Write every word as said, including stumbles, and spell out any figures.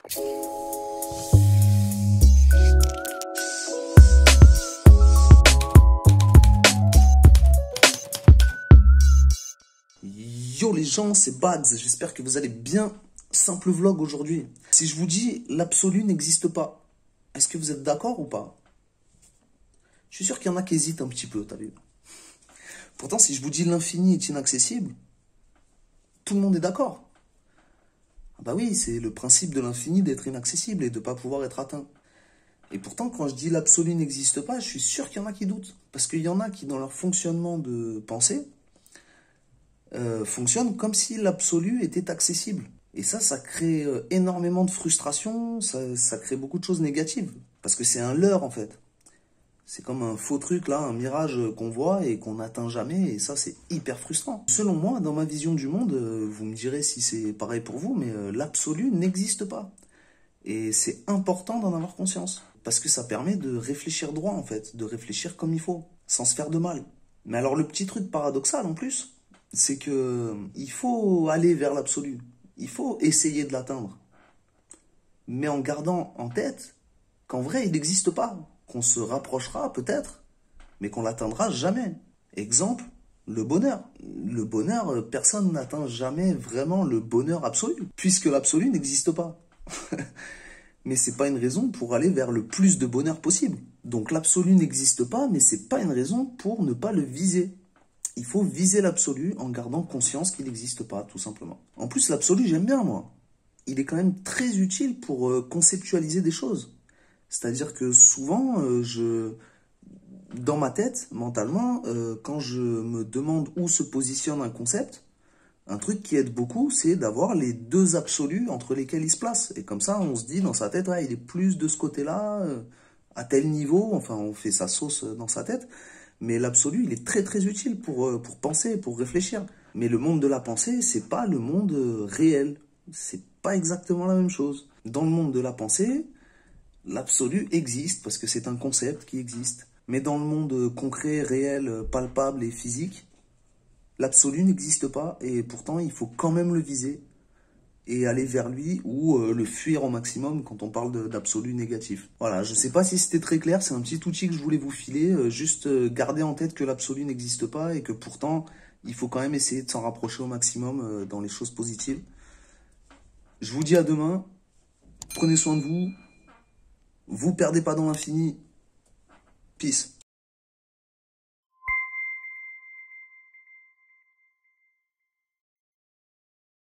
Yo les gens, c'est Bads, j'espère que vous allez bien. Simple vlog aujourd'hui. Si je vous dis l'absolu n'existe pas, est-ce que vous êtes d'accord ou pas? Je suis sûr qu'il y en a qui hésitent un petit peu, t'as vu. Pourtant, si je vous dis l'infini est inaccessible, tout le monde est d'accord. Ah bah oui, c'est le principe de l'infini d'être inaccessible et de ne pas pouvoir être atteint. Et pourtant, quand je dis l'absolu n'existe pas, je suis sûr qu'il y en a qui doutent. Parce qu'il y en a qui, dans leur fonctionnement de pensée, euh, fonctionnent comme si l'absolu était accessible. Et ça, ça crée euh, énormément de frustration, ça, ça crée beaucoup de choses négatives. Parce que c'est un leurre, en fait. C'est comme un faux truc, là, un mirage qu'on voit et qu'on n'atteint jamais, et ça, c'est hyper frustrant. Selon moi, dans ma vision du monde, euh, vous me direz si c'est pareil pour vous, mais euh, l'absolu n'existe pas. Et c'est important d'en avoir conscience. Parce que ça permet de réfléchir droit, en fait, de réfléchir comme il faut, sans se faire de mal. Mais alors, le petit truc paradoxal, en plus, c'est que il faut aller vers l'absolu. Il faut essayer de l'atteindre. Mais en gardant en tête qu'en vrai, il n'existe pas. Qu'on se rapprochera peut-être, mais qu'on l'atteindra jamais. Exemple, le bonheur. Le bonheur, personne n'atteint jamais vraiment le bonheur absolu, puisque l'absolu n'existe pas. Mais c'est pas une raison pour aller vers le plus de bonheur possible. Donc l'absolu n'existe pas, mais c'est pas une raison pour ne pas le viser. Il faut viser l'absolu en gardant conscience qu'il n'existe pas, tout simplement. En plus, l'absolu, j'aime bien, moi. Il est quand même très utile pour euh, conceptualiser des choses. C'est-à-dire que souvent, euh, je, dans ma tête, mentalement, euh, quand je me demande où se positionne un concept, un truc qui aide beaucoup, c'est d'avoir les deux absolus entre lesquels il se place. Et comme ça, on se dit dans sa tête, ah, il est plus de ce côté-là, euh, à tel niveau, enfin, on fait sa sauce dans sa tête. Mais l'absolu, il est très très utile pour, euh, pour penser, pour réfléchir. Mais le monde de la pensée, c'est pas le monde euh, réel. C'est pas exactement la même chose. Dans le monde de la pensée, l'absolu existe parce que c'est un concept qui existe. Mais dans le monde concret, réel, palpable et physique, l'absolu n'existe pas et pourtant il faut quand même le viser et aller vers lui ou euh, le fuir au maximum quand on parle d'absolu négatif. Voilà, je sais pas si c'était très clair, c'est un petit outil que je voulais vous filer, euh, juste euh, garder en tête que l'absolu n'existe pas et que pourtant il faut quand même essayer de s'en rapprocher au maximum euh, dans les choses positives. Je vous dis à demain, prenez soin de vous. Vous perdez pas dans l'infini. Peace.